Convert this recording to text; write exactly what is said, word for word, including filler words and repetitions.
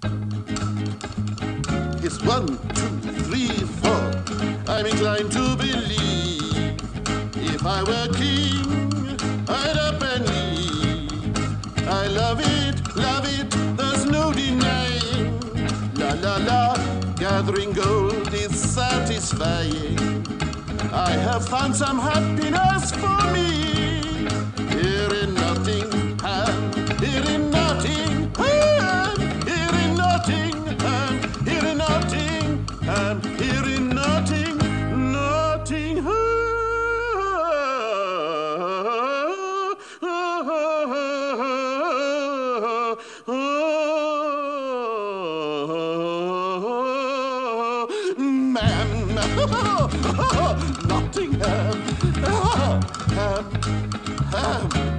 It's one, two, three, four. I'm inclined to believe if I were king, I'd up and leave. I love it, love it, there's no denying. La la la, gathering gold is satisfying. I have found some happiness for me here in Nottingham, here in Nottingham, here in Nottingham, here in Nottingham, here in Notting, Nottingham. Man, Nottingham, ham, ham.